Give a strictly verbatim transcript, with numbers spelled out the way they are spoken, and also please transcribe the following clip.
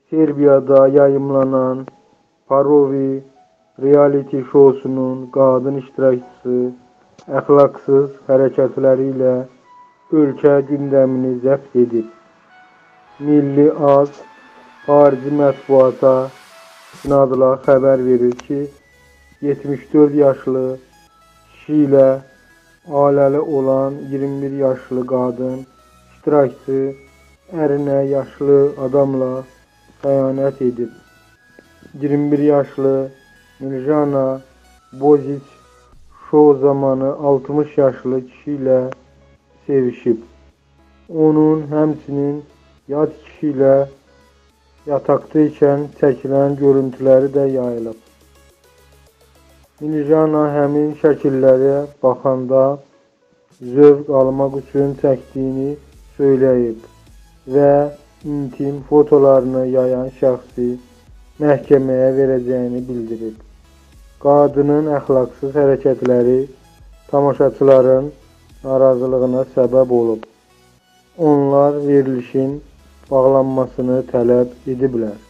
Serbiyada yayımlanan Parovi reality şousunun qadın iştirakçısı əxlaqsız hərəkətləri ilə ölkə gündəmini zəbt edib. Milli Az xarici mətbuata istinadla xəbər verir ki, yetmiş dörd yaşlı kişi ilə ailəli olan iyirmi bir yaşlı qadın iştirakçı ərinə yaşlı adamla xəyanət edib. iyirmi bir yaşlı Miljana Bozic şou zamanı altmış yaşlı kişi ilə sevişib. Onun həmçinin yad kişi ilə yataqda ikən çəkilən görüntüləri də yayılıb. Miljana həmin şəkillərə baxanda zövq almaq üçün çəkdiyini söyləyib və intim fotolarını yayan şəxsi məhkəməyə verəcəyini bildirib. Qadının əxlaqsız hərəkətləri tamaşaçıların narazılığına səbəb olub. Onlar verilişin bağlanmasını tələb ediblər.